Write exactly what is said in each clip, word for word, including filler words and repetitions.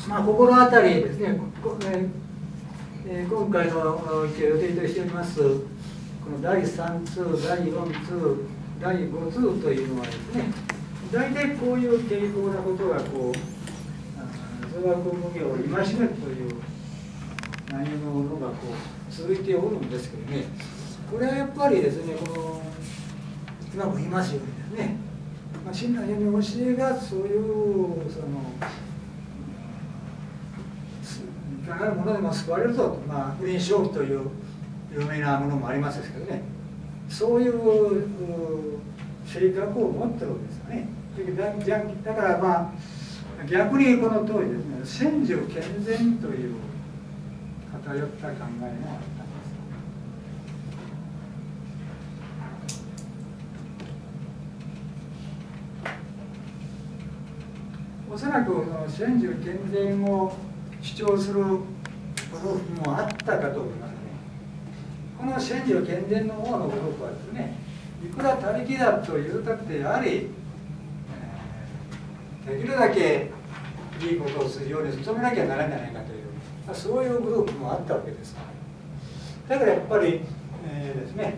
まあ、心当たりですね、えー、今回の予定としておりますこのだいさん通、だいよん通、だいご通というのはですね、大体こういう傾向なことがこう増悪無明を戒めるという内容のものがこう続いておるんですけどね、これはやっぱりですね、この今も言いますようにですね、まあ、親鸞の教えがそういうそのいかなるものでも救われるぞと、まあ、不倫正気という有名なものもありますですけどね、そういう性格を持ってるわけですよね。だからまあ逆にこの通りですね、専修健全という偏った考えもあったんです。おそらく専修健全を主張するグループもあったかと思いますね。この専修健全の方のグループはですね、いくら他力だと言うたってやはり、えー、できるだけいいことをするように努めなきゃならないんじゃないかという、まあ、そういうグループもあったわけです。だからやっぱり、えー、ですね、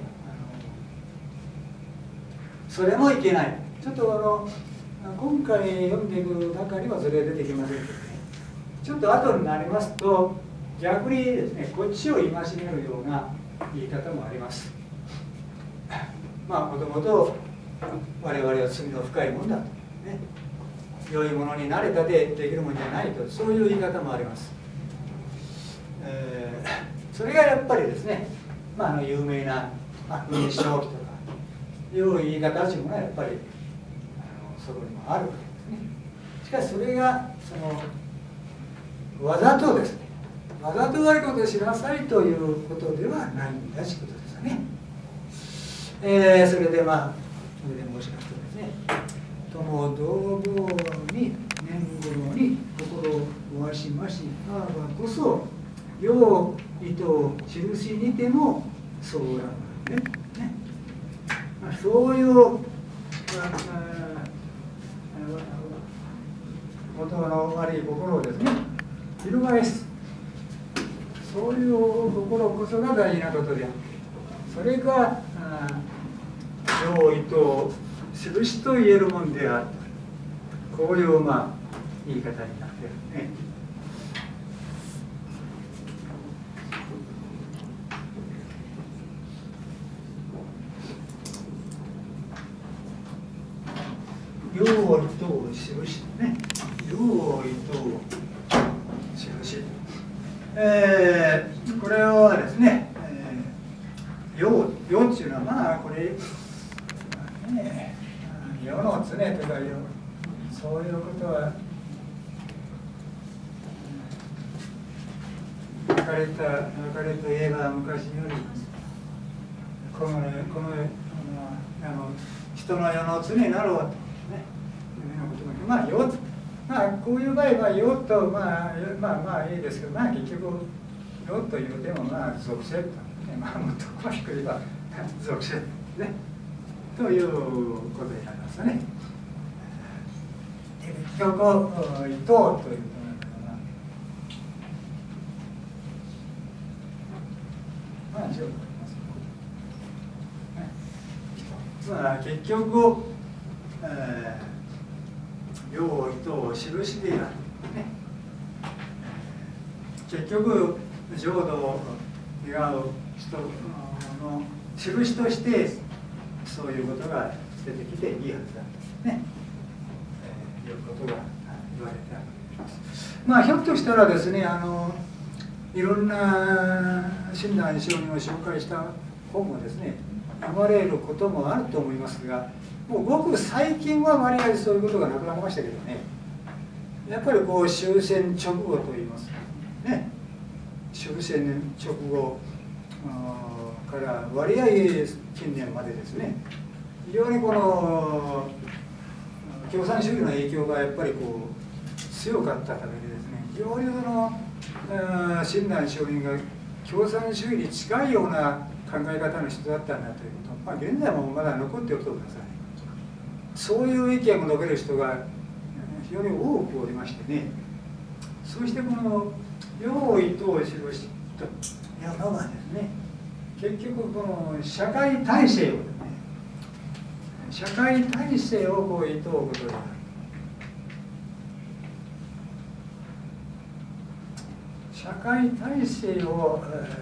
あのそれもいけない。ちょっとあの今回読んでいく中にはそれは出てきませんけどね、ちょっと後になりますと逆にですね、こっちを戒めるような言い方もあります。まあもともと我々は罪の深いもんだと、ね、良いものになれたでできるもんじゃないと、そういう言い方もあります。えー、それがやっぱりですね、まあ、あの有名な不倫正気とかいう言い方というのがやっぱりそこにもあるわけですね。しかしそれがそのわざとですね、わざと悪いことをしなさいということではないんだということですよね。えー、それでまあそれで申しますとですね、友同房に念頃に心を壊しましあばこそよう意図を印にてもそうなのね。ね、まあ、そういう、まあ元の悪い心をですね、翻す、そういう心こそが大事なことであって、それが上意と印と言えるもんである、こういうまあ言い方になっているね。用意と印ね。用意と印。えー、これはですね、えー、用、用っていうのはまあこれ、まあね、世の常とかいうそういうことは別れた別れといえば昔よりこのこのあの人の世の常になろうとね、まあ世まあこういう場合は世とまあまあまあいいですけど、まあ結局世というでもまあ属性と、ね、まあもっと詳しく言えば属性ねということになりますね。結局意図ということなんだけどな。まあ一応まあ結局、えー、用意と印である、ね、結局浄土を願う人の印としてそういうことが出てきていいはずだと、ねえー、いうことが言われてあります。まあひょっとしたらですね、あのいろんな親鸞聖人を紹介した本もですね読まれることもあると思いますが、もうごく最近は割合そういうことがなくなりましたけどね、やっぱりこう終戦直後といいますかね、終戦直後から割合近年までですね、非常にこの共産主義の影響がやっぱりこう強かったためにですね、非常にその親鸞聖人が共産主義に近いような考え方の人だったんだということ、まあ、現在もまだ残っておくとください。そういう意見を述べる人が非常に多くおりましてね、そそしてこの用意と印というのがですね、結局この社会体制をですね、社会体制をこういとうことである。社会体制を、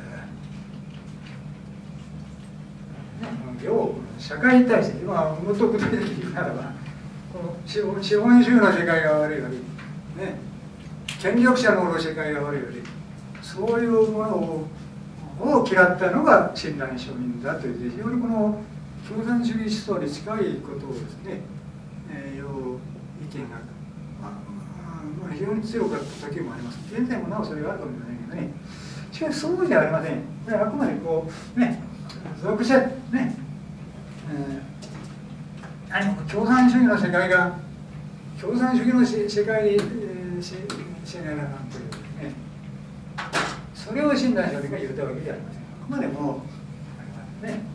えー、要社会体制、今もっと具体的に言うならば、この資本主義の世界が悪いより、ね、権力者の世界が悪いより、そういうものをを嫌ったのが親鸞庶民だという非常にこの共産主義思想に近いことをですね、えー、いう意見が、まあまあ、非常に強かった時もあります。現在もなおそれがあるかもしれないけどね。しかしそうじゃありません。これはあくまでこうね、属者ね、えー、何も共産主義の世界が共産主義の世界に、えー、世界がなんていうね。それを親鸞聖人が言ったわけではありません。あくまでもあれはね、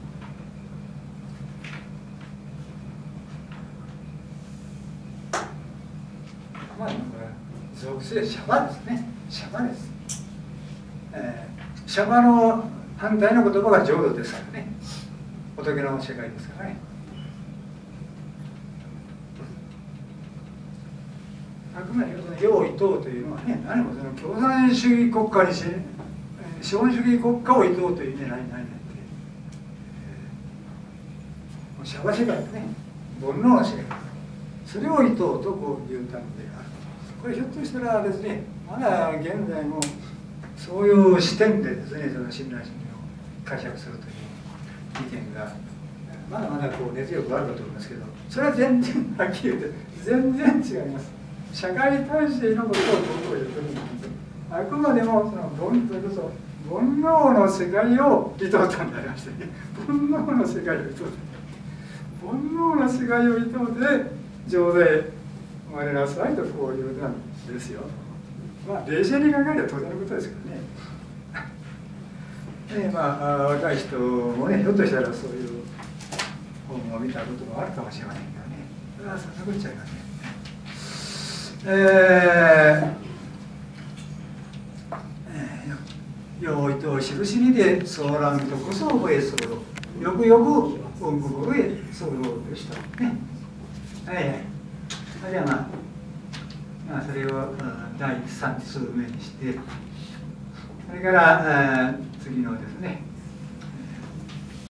あくまでもこれは属性シャバですね。シャバです。えー、シャバの反対の言葉が浄土ですからね。仏の世界ですからね。あくまでその用意等というのはね、何もその共産主義国家にし、資本主義国家を意図という意味はないないないって、えー、シャバ世界ですね、煩悩の世界、それを意図とこういうたのである。これひょっとしたらですね、まだ現在もそういう視点でですね、その親鸞聖人を解釈するという意見がまだまだこう熱力あるかと思いますけど、それは全然はっきり言って全然違います。社会体制のことを僕は言ってるんです。あくまでもその煩それこそ煩悩の世界を意図ったんでありましてね、煩悩の世界を意図った煩悩の世界を意図で浄土へ生まれなさいとこういうなんですよ。まあ冷静に考えれば当然のことですけどね。でまあ若い人もね、ひょっとしたらそういう本を見たこともあるかもしれませんけどね、それはそんなことちゃいません。えー、よいと印にでそうらんとこそ覚えそうよくよく音心へそうでしたね。はいはい。それではまあ、まあ、それをだいさん通目にして、それから次のですね